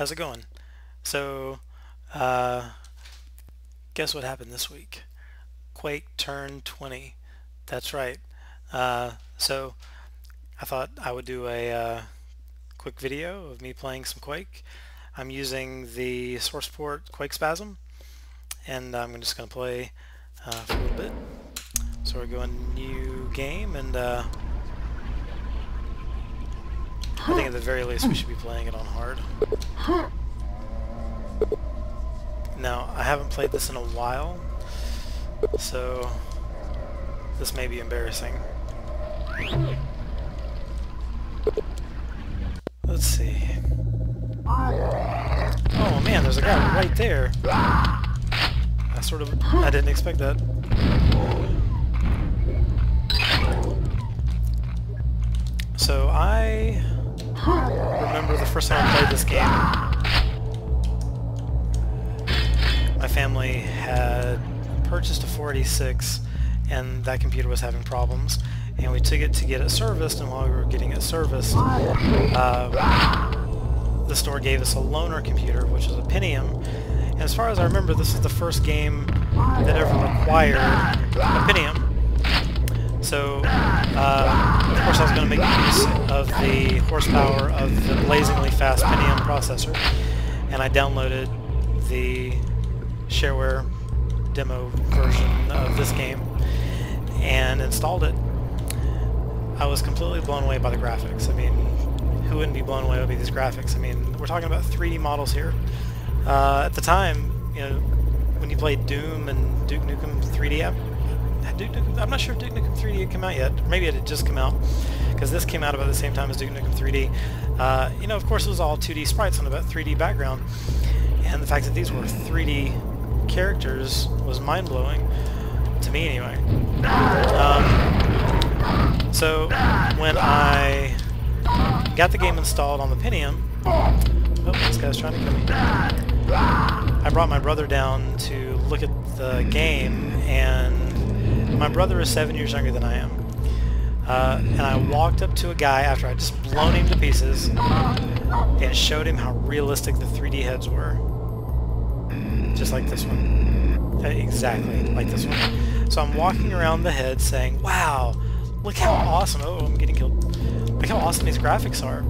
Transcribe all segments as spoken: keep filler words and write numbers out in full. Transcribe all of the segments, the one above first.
how's it going? So, uh, guess what happened this week? Quake turned twenty. That's right. Uh, so, I thought I would do a uh, quick video of me playing some Quake. I'm using the source port Quake Spasm, and I'm just going to play uh, for a little bit. So we're going new game, and uh, I think at the very least we should be playing it on hard. Now, I haven't played this in a while, so this may be embarrassing. Let's see. Oh man, there's a guy right there. I sort of, I didn't expect that. So I remember the first time I played this game, my family had purchased a four eighty-six and that computer was having problems, and we took it to get it serviced, and while we were getting it serviced, uh, the store gave us a loaner computer, which was a Pentium, and as far as I remember, this was the first game that ever required a Pentium. So, uh, of course I was going to make use of the horsepower of the blazingly fast Pentium processor, and I downloaded the shareware demo version of this game and installed it. I was completely blown away by the graphics. I mean, who wouldn't be blown away by these graphics? I mean, we're talking about three D models here. Uh, at the time, you know, when you played Doom and Duke Nukem three D, I, Duke Nukem, I'm not sure if Duke Nukem three D had come out yet. Maybe it had just come out, because this came out about the same time as Duke Nukem three D. Uh, you know, of course, it was all two D sprites on about three D background, and the fact that these were three D characters was mind-blowing to me, anyway. Um, so when I got the game installed on the Pentium, oh, this guy's trying to kill me. I brought my brother down to look at the game, and my brother is seven years younger than I am. Uh, and I walked up to a guy after I'd just blown him to pieces and showed him how realistic the three D heads were. Just like this one. Exactly like this one. So I'm walking around the head saying, wow, look how awesome, oh, I'm getting killed. Look how awesome these graphics are.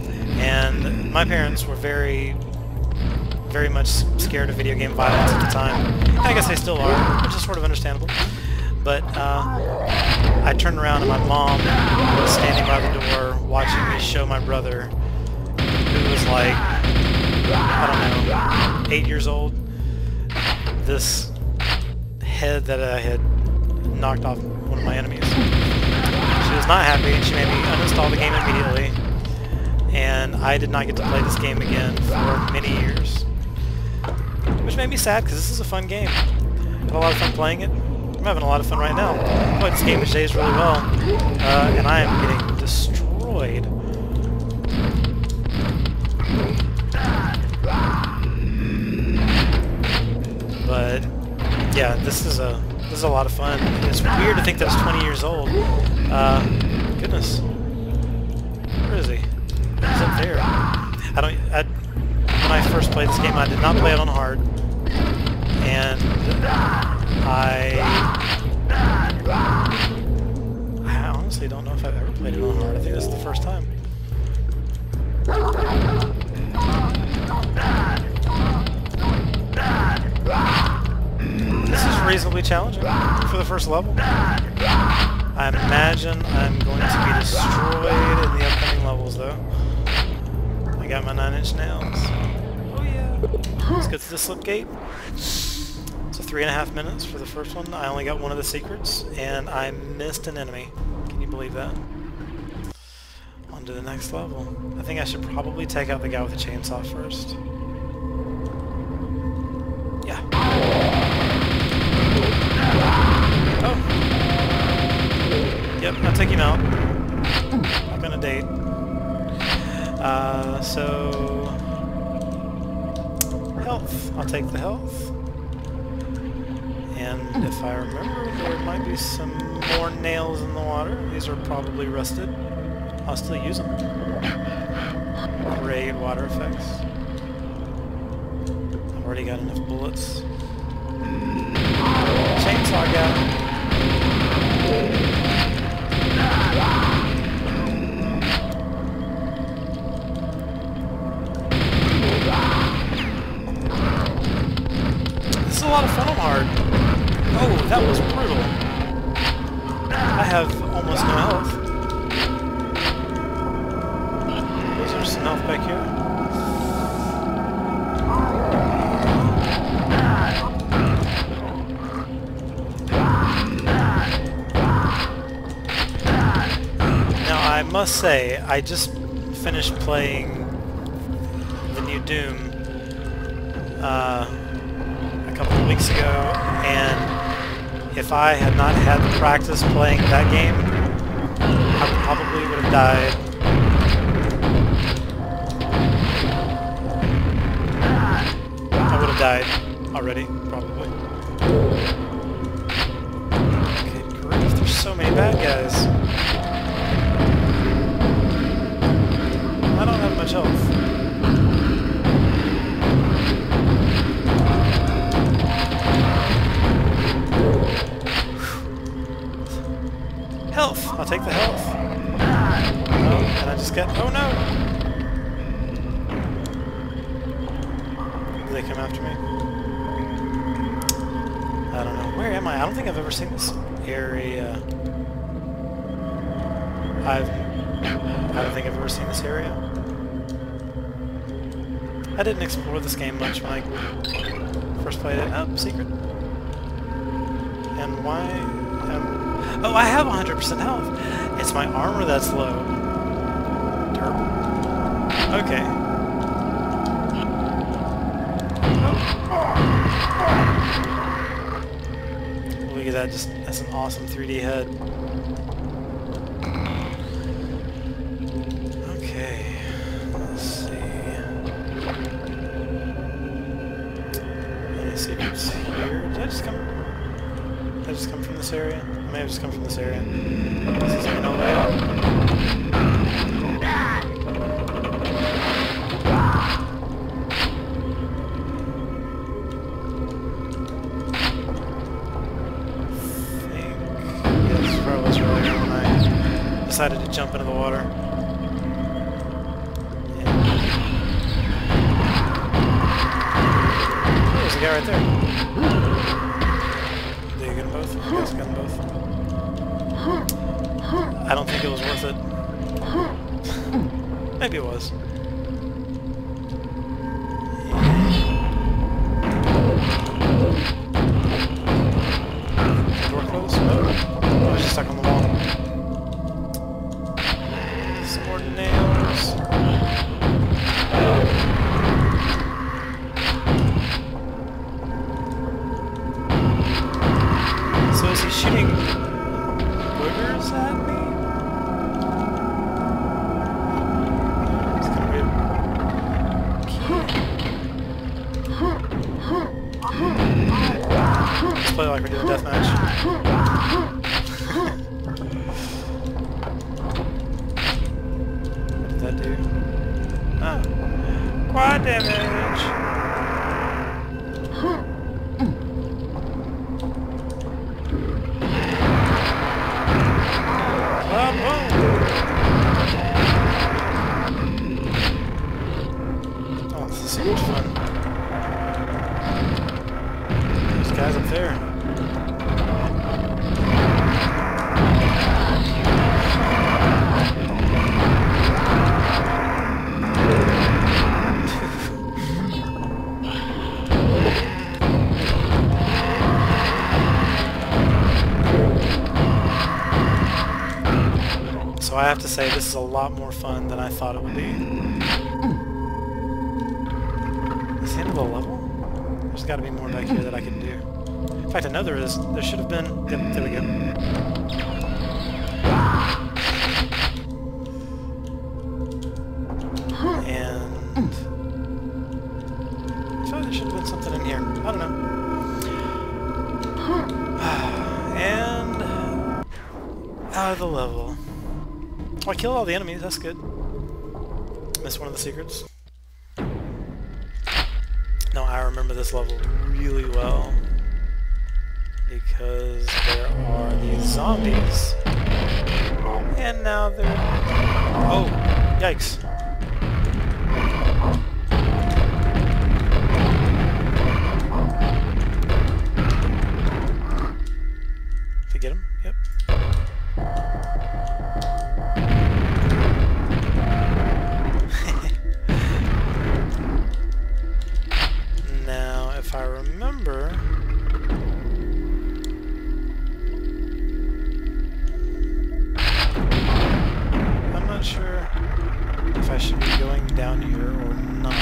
And my parents were very, very much scared of video game violence at the time. I guess they still are, which is sort of understandable. But uh, I turned around and my mom was standing by the door watching me show my brother, who was like, I don't know, eight years old, this head that I had knocked off one of my enemies. She was not happy, and she made me uninstall the game immediately, and I did not get to play this game again for many years. Which made me sad, because this is a fun game. I had a lot of fun playing it. I'm having a lot of fun right now. I played this game these days really well, uh, and I am getting destroyed. But yeah, this is a this is a lot of fun. It's weird to think that it's twenty years old. Uh, goodness, where is he? He's up there. I don't. I, when I first played this game, I did not play it on hard, and I I honestly don't know if I've ever played it on hard. I think this is the first time. This is reasonably challenging for the first level. I imagine I'm going to be destroyed in the upcoming levels, though. I got my nine inch nails. Oh yeah. Let's go to the slip gate. So three and a half minutes for the first one. I only got one of the secrets, and I missed an enemy. Can you believe that? On to the next level. I think I should probably take out the guy with the chainsaw first. Yeah. Oh. Yep, I'll take him out. Not gonna date. Uh, so... health. I'll take the health. And if I remember, there might be some more nails in the water. These are probably rusted. I'll still use them. Great water effects. already got enough bullets. Chainsaw guy. This is a lot of fun on hard. Oh, that was brutal. I have almost no health. Is there some health back here? I must say, I just finished playing the new Doom uh, a couple of weeks ago, and if I had not had the practice playing that game, I probably would have died. I would have died already, probably. Good grief, there's so many bad guys. I don't have much health. Health! I'll take the health. Oh, and I just got... Oh no! Do they come after me? I don't know. Where am I? I don't think I've ever seen this area. I've... I don't think I've ever seen this area. I didn't explore this game much when I first played it. Oh, secret. And why... Um, oh, I have one hundred percent health. It's my armor that's low. Derp. Okay. Look at that, just that's an awesome three D head. Okay, let's see. Any secrets here? Did I just come? Did I just come from this area? I may have just come from this area. This is an elevator. Decided to jump into the water. Yeah. Oh, there's a guy right there. Did you get them both? You guys got them both? I don't think it was worth it. Maybe it was. Yeah. Door closed? Oh, I was just stuck on the wall. Nails. So is he shooting boogers at me? It's kind of weird. Let's play like we're doing deathmatch. Do? Oh, quad damage. Oh, boom. Oh, this is so much fun. There's guys up there. So I have to say, this is a lot more fun than I thought it would be. Is the end of the level? There's got to be more back here that I can do. In fact, I know there is. There should have been. Yep, there we go. And I thought there should have been something in here. I don't know. And out of the level. Oh, I killed all the enemies, that's good. Missed one of the secrets. Now I remember this level really well because there are these zombies, and now they're... Oh, yikes. Did I get him? Yep. Now, if I remember... I'm not sure if I should be going down here or not.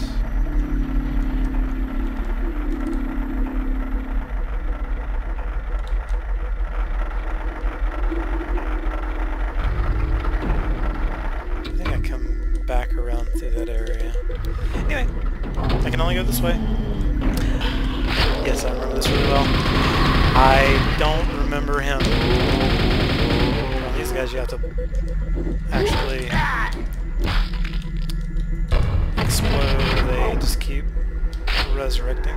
I think I come back around through that area. Anyway, I can only go this way. Yes, I remember this really well. I don't remember him. Well, these guys you have to actually explode, or they just keep resurrecting.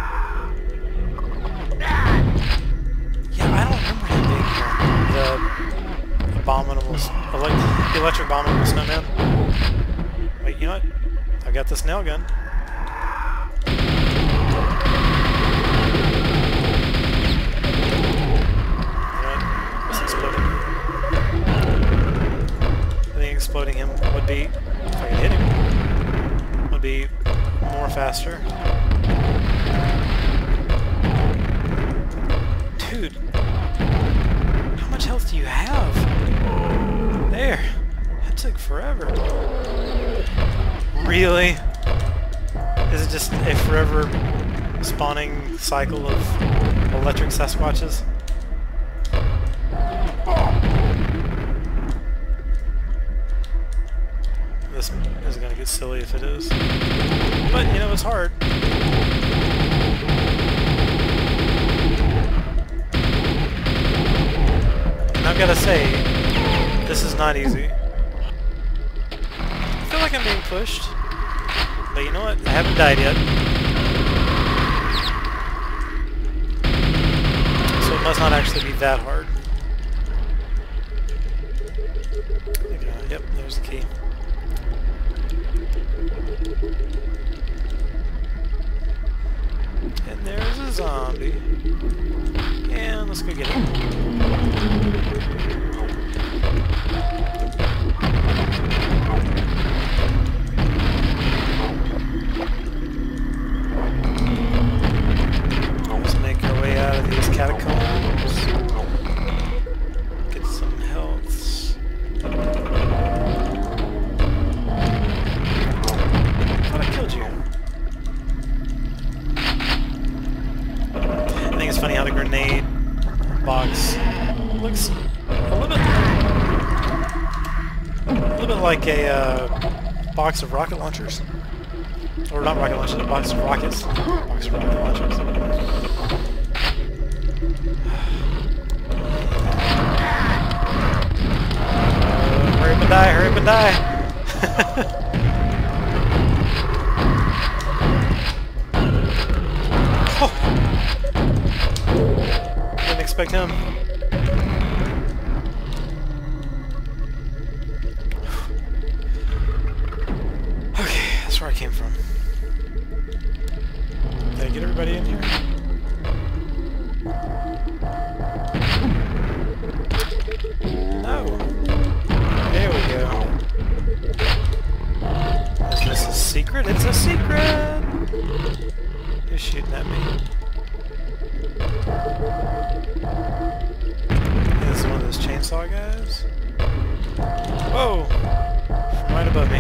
Yeah, I don't remember him being here. The abominable, elect the electric abominable snowman. Wait, you know what? I've got this nail gun. Exploding him would be, if I could hit him, would be more faster. Dude, how much health do you have? There, that took forever. Really? Is it just a forever spawning cycle of electric Sasquatches? This is going to get silly if it is. But, you know, it's hard. And I've got to say, this is not easy. I feel like I'm being pushed. But you know what? I haven't died yet. So it must not actually be that hard. Okay, yep, there's the key. And there's a zombie. And let's go get him. Let's make our way out of these catacombs. Get some health. I thought I killed you. It's funny how the grenade box looks a little bit, a little bit like a uh, box of rocket launchers, or not rocket launchers, a box of rockets. Box of rocket launchers. Uh, hurry up and die! Hurry up and die! Oh. Didn't expect him. Okay, that's where I came from. Did I get everybody in here? No. There we go. Is this a secret? It's a secret! Who's shooting at me? This is one of those chainsaw guys. Whoa! From right above me.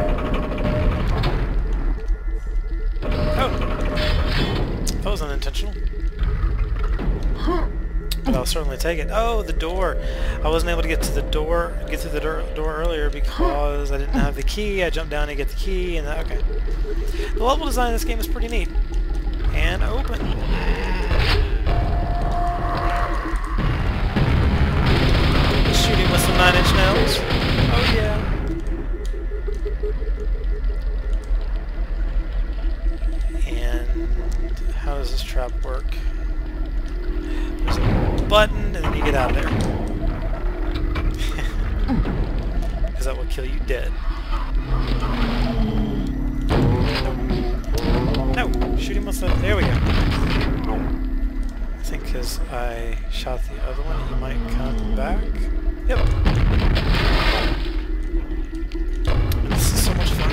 Oh! That was unintentional. But I'll certainly take it. Oh, the door! I wasn't able to get to the door, get through the door, door earlier because I didn't have the key. I jumped down to get the key, and okay. The level design of this game is pretty neat. And open. Shooting with some nine inch nails. Oh yeah. trap work? There's a button, and then you get out of there. Because that will kill you dead. No! Shoot him with the... There we go. I think because I shot the other one, he might come back. Yep. This is so much fun.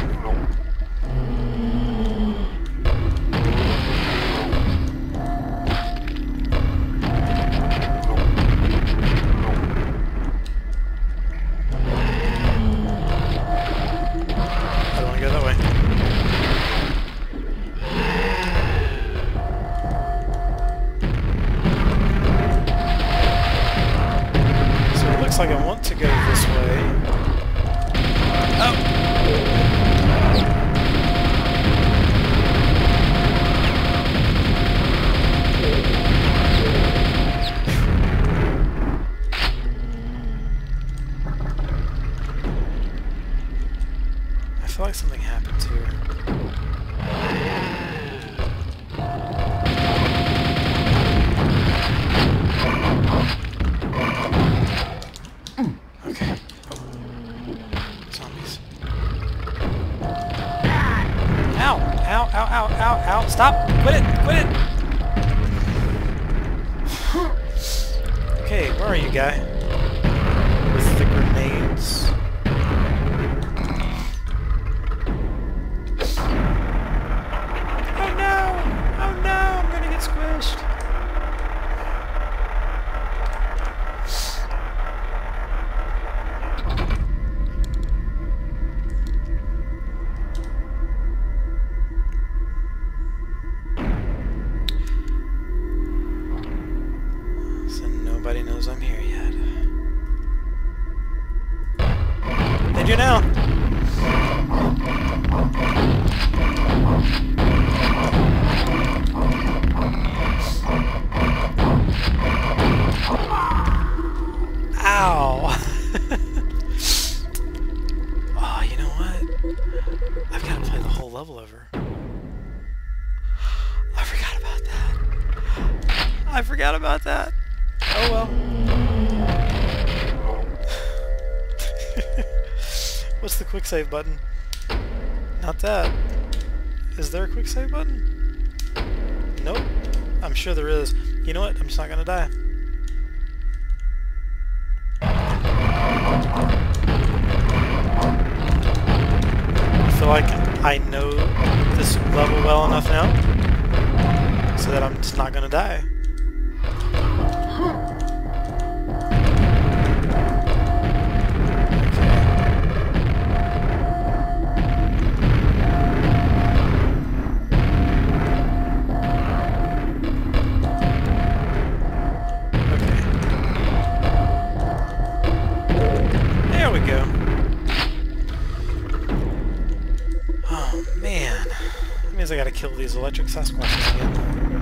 I don't want to go that way. Looks like I want to go this way. Oh! I feel like something happened here. Ow, ow, ow, ow, ow. Stop! Quit it! Quit it! Okay, where are you, guy? With the grenades. Oh no! Oh no! I'm gonna get squished! Nobody knows I'm here yet. They do now! Ow! Oh, you know what? I've got to play the whole level over. I forgot about that. I forgot about that. Oh well. What's the quick save button? Not that. Is there a quick save button? Nope. I'm sure there is. You know what? I'm just not gonna die. I feel like I know this level well enough now so that I'm just not gonna die. I gotta kill these electric Sasquatches again.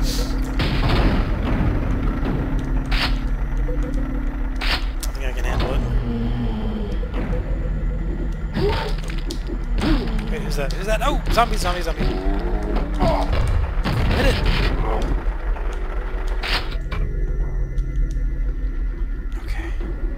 I think I can handle it. Wait, who's that? Who's that? Oh! Zombie, zombie, zombie! Hit it! Okay.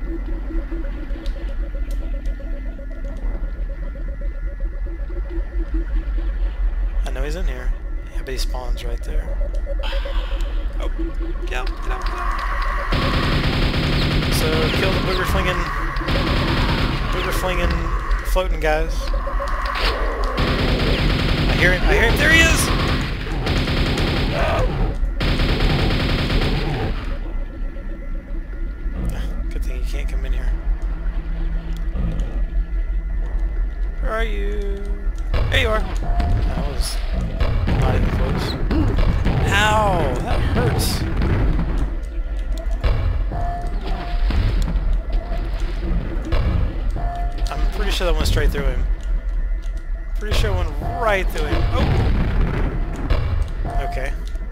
I know he's in here. Yeah, but he spawns right there. Oh, get out, get out, get out. So, kill the booger flinging, booger flinging, floating guys. I hear him, I hear him, there he is! Good thing he can't come in here. Where are you? There you are! That was not even close. Ow! That hurts! I'm pretty sure that went straight through him. Pretty sure it went right through him. Oh! Okay.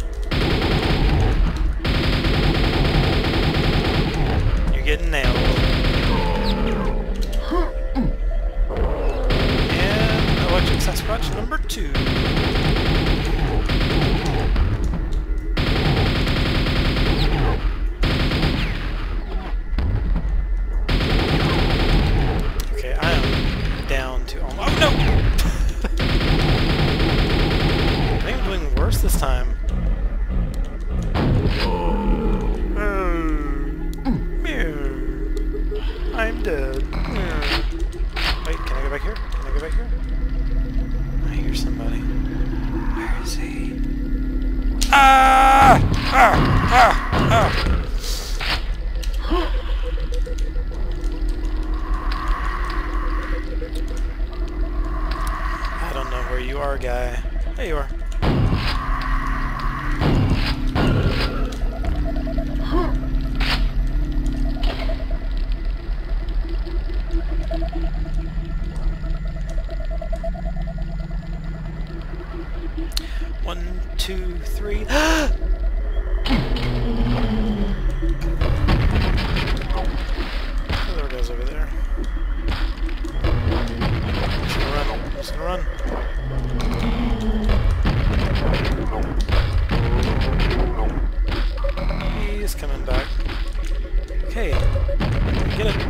You're getting nailed. And electric Sasquatch number two. Ah! Ah! Ah! I don't know where you are, guy. There you are. One, two, three. Oh, there it goes over there. I'm just gonna run. I'm just gonna run. He's coming back. Okay. Get it.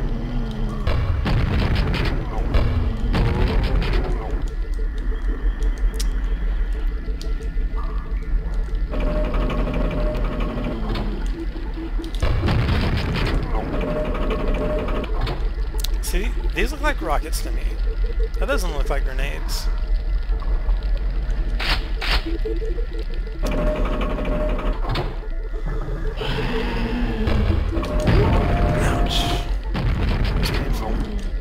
See, these look like rockets to me. That doesn't look like grenades. Ouch. That's painful.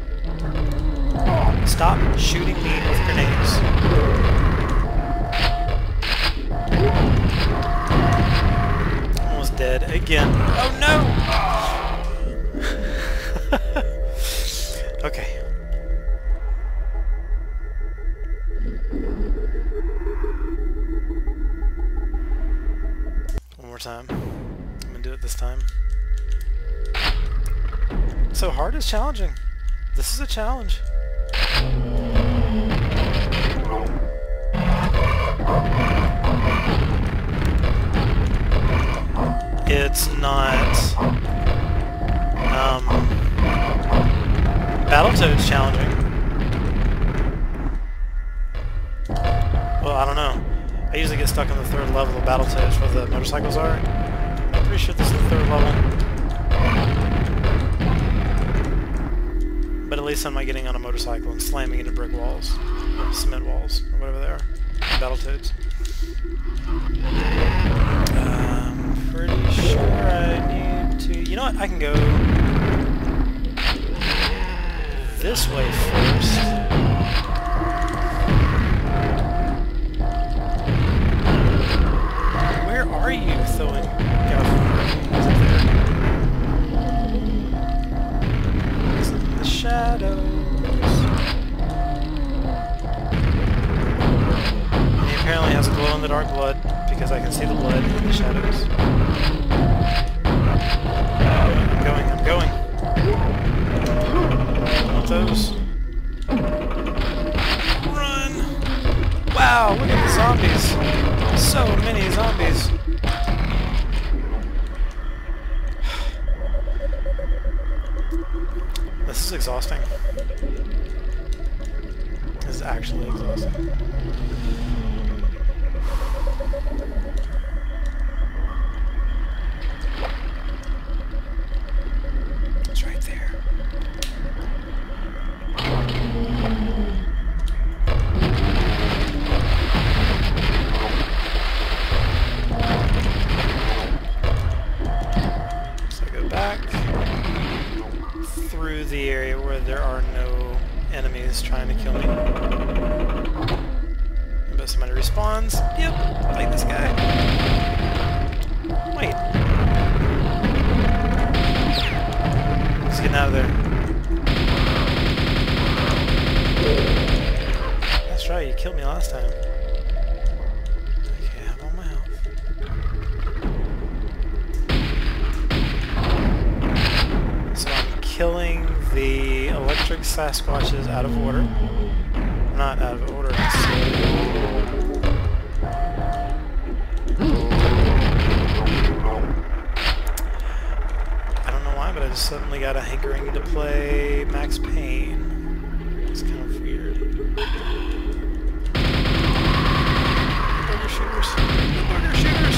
Stop shooting me with grenades. Almost dead again. Oh no! Okay. One more time. I'm gonna do it this time. So hard is challenging. This is a challenge. It's not um Battletoads challenging. Well, I don't know. I usually get stuck on the third level of Battletoads where the motorcycles are. I'm pretty sure this is the third level. But at least I'm not getting on a motorcycle and slamming into brick walls. Or cement walls, or whatever they are. Battletoads. I'm pretty sure I need to... You know what? I can go this way first. Where are you throwing? Is it there? It's in the shadows. And he apparently has a glow-in-the-dark blood because I can see the blood in the shadows. I'm going, I'm going. Those. Run! Wow, look at the zombies! So many zombies! This is exhausting. This is actually exhausting. It's right there. Through the area where there are no enemies trying to kill me. I bet somebody respawns. Yep, like this guy. Wait. He's getting out of there. That's right, you killed me last time. Okay, I have all my health. Killing the electric Sasquatches out of order. Not out of order, necessarily. I don't know why, but I just suddenly got a hankering to play Max Payne. It's kind of weird. Burger shooters. Burger shooters!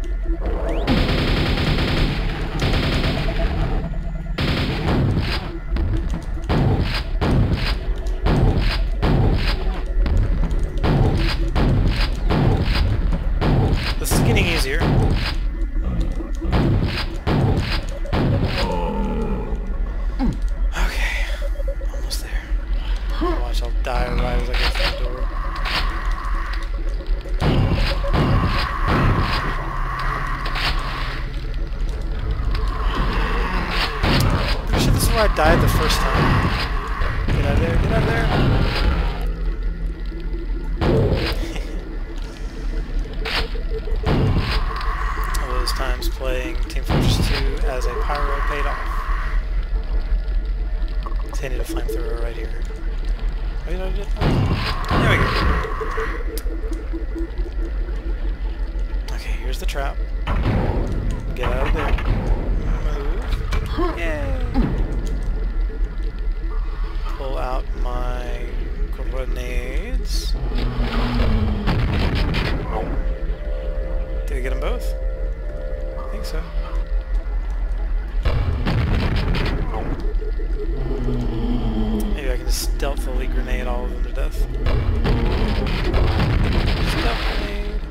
This is getting easier. Okay, almost there. Watch, I'll die right as I get through the door. Pretty sure this is where I died the first time. Get out of there, get out of there. All those times playing Team Fortress two as a pyro paid off. I need a flamethrower right here. Wait, I did. There we go. Okay, here's the trap. Get out of there. Move. Yay! Pull out my grenades. Did I get them both? I think so. Maybe I can just stealthily grenade all of them to death. Stealth grenade.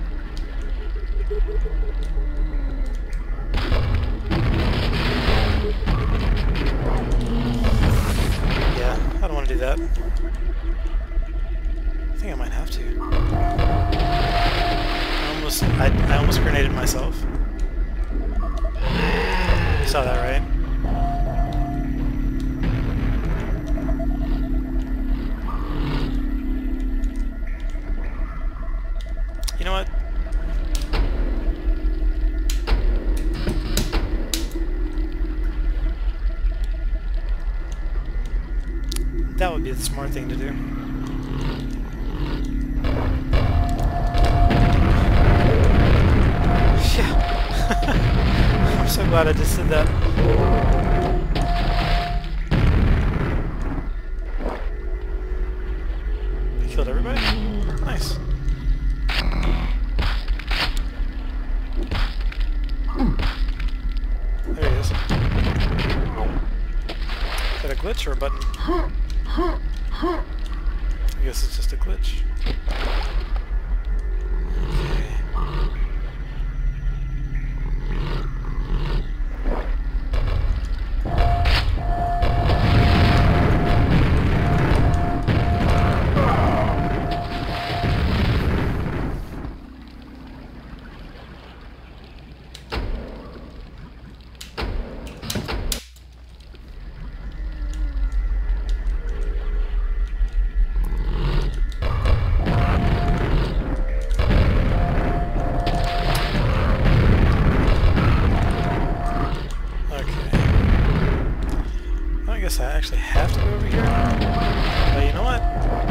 Yeah, I don't want to do that. I think I might have to. I almost, I, I almost grenaded myself. You saw that, right? You know what? That would be the smart thing to do. Yeah. I'm so glad I just did that. I killed everybody? Nice. There he is. Is that a glitch or a button? I guess it's just a glitch. I actually have to go over here. But you know what?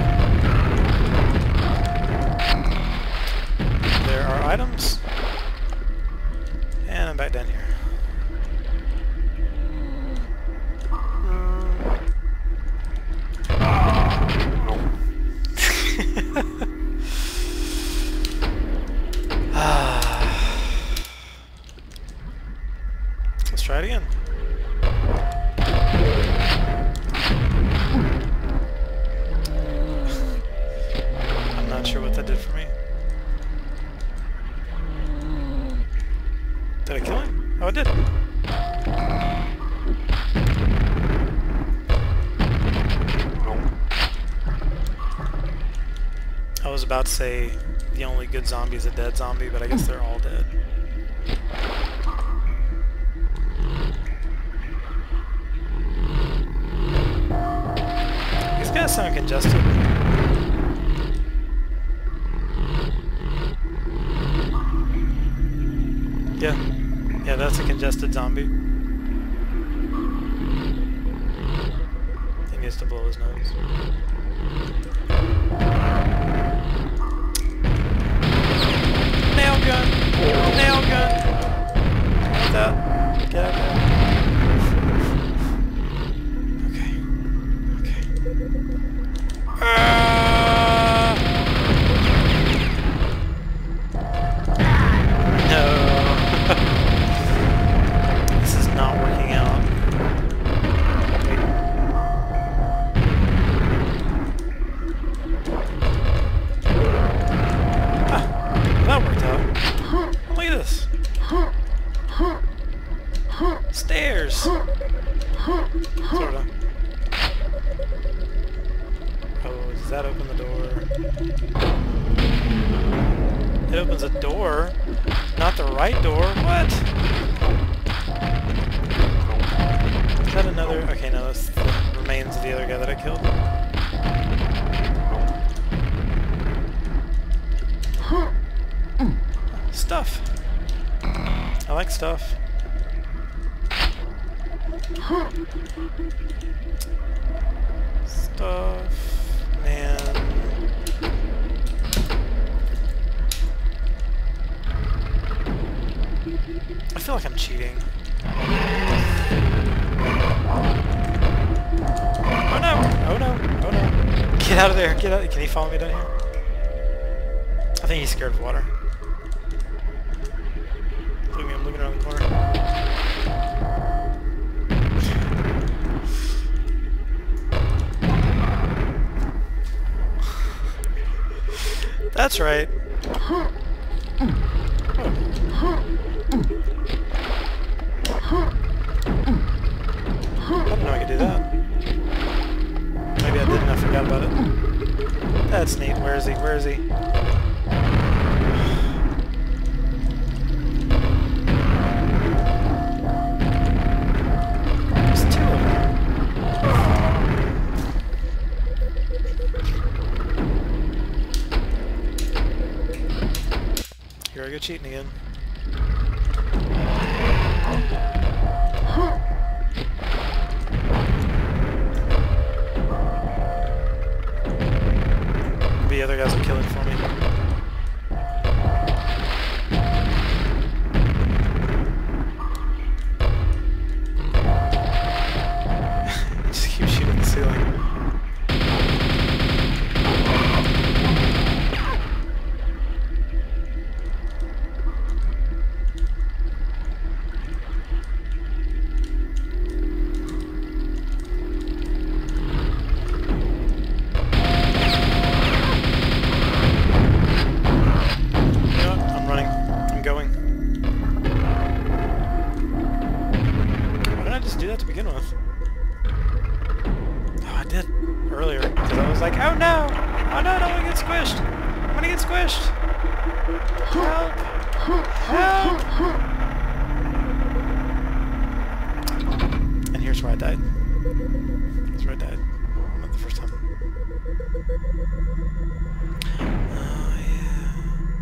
There are items. And I'm back down here. Let's try it again. Not sure what that did for me. Did I kill him? Oh, I did. I was about to say the only good zombie is a dead zombie, but I guess they're all dead. These guys sound congested. Yeah, yeah, that's a congested zombie. He needs to blow his nose. Nail gun! Nail gun! Like that. Get out of there. Okay. Okay. Uh... No. stairs! Sorta. Oh, does that open the door? It opens a door? Not the right door? What? Is that another? Okay, no, that's the remains of the other guy that I killed. Stuff. I like stuff. Stuff. Man. I feel like I'm cheating. Oh no! Oh no! Oh no! Get out of there! Get out! Can he follow me down here? I think he's scared of water. Look at me! I'm looking around the corner. That's right. Oh. I didn't know I could do that. Maybe I did and I forgot about it. That's neat. Where is he? Where is he? There's two of them. Here I go cheating again. The other guys will kill it for me. Just keep shooting the ceiling. To begin with. Oh, I did earlier because I was like, oh no! Oh no, I don't want to get squished! I'm gonna get squished! Help! Help! And here's where I died. Here's where I died. Not the first time. Oh yeah.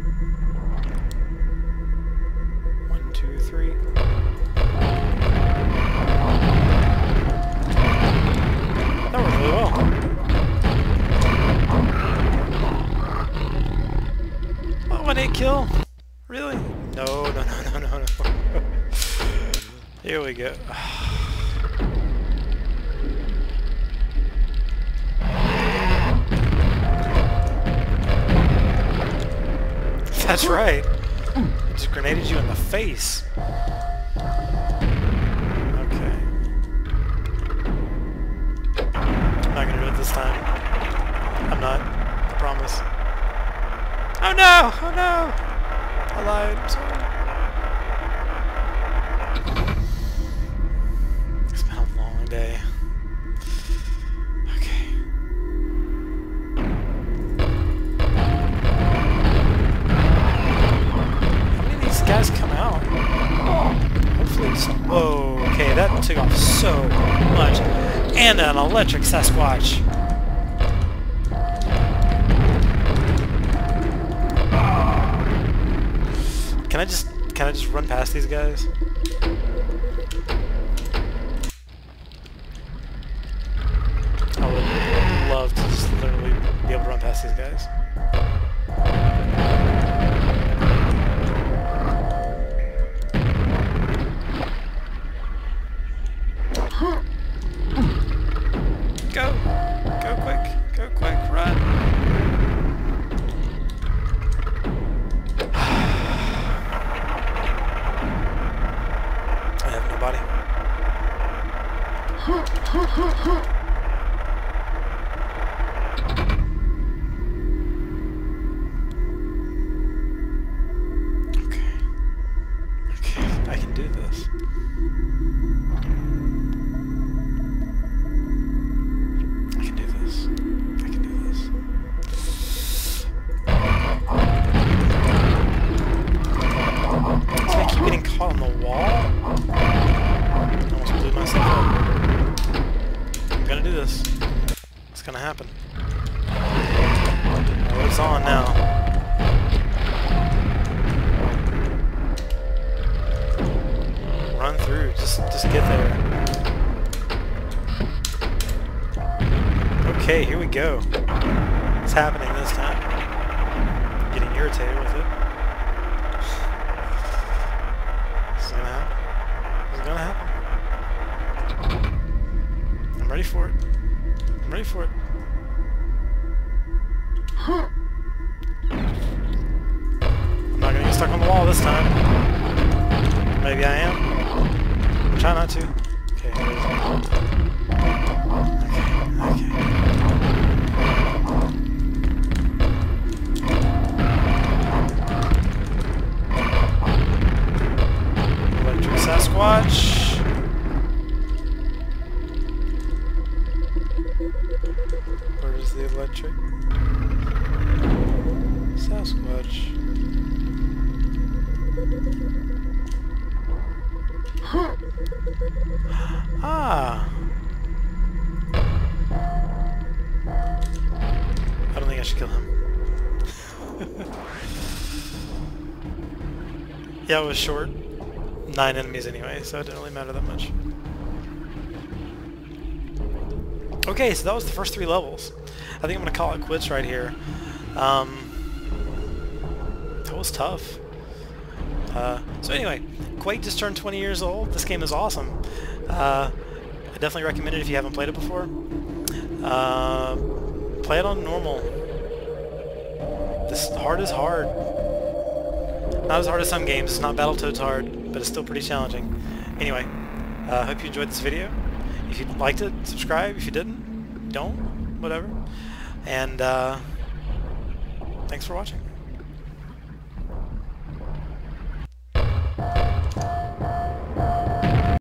One, two, three. That worked really well. Oh, one hit kill? Really? No, no, no, no, no, no. Here we go. That's right. I just grenaded you in the face. This time. I'm not. I promise. Oh no! Oh no! I lied. I'm sorry. It's been a long day. Okay. How many of these guys come out? Hopefully it's... Whoa, okay, that took off so much. And an electric Sasquatch. Can I just can I just run past these guys? I would love to just literally be able to run past these guys. Go! Go quick! Go quick! Run! I have nobody. Okay. Okay. I I can do this. I can do this. I can do this. So I keep getting caught on the wall. I almost blew myself up. I'm gonna do this. It's gonna happen. Oh, it's on now. Run through. Just, just get there. Okay, here we go. It's happening this time. I'm getting irritated with it. This is gonna happen. This is gonna happen. I'm ready for it. I'm ready for it. I'm not gonna get stuck on the wall this time. Maybe I am. Try not to. Okay, here it is. Okay, okay. Electric Sasquatch. Where's the electric Sasquatch? Ah! I don't think I should kill him. Yeah, it was short. Nine enemies anyway, so it didn't really matter that much. Okay, so that was the first three levels. I think I'm going to call it quits right here. Um, that was tough. Uh, so anyway, Quake just turned twenty years old. This game is awesome. Uh, I definitely recommend it if you haven't played it before. Uh, play it on normal. This hard is hard. Not as hard as some games. It's not Battletoads hard, but it's still pretty challenging. Anyway, I uh, hope you enjoyed this video. If you liked it, subscribe. If you didn't, don't. Whatever. And uh, thanks for watching.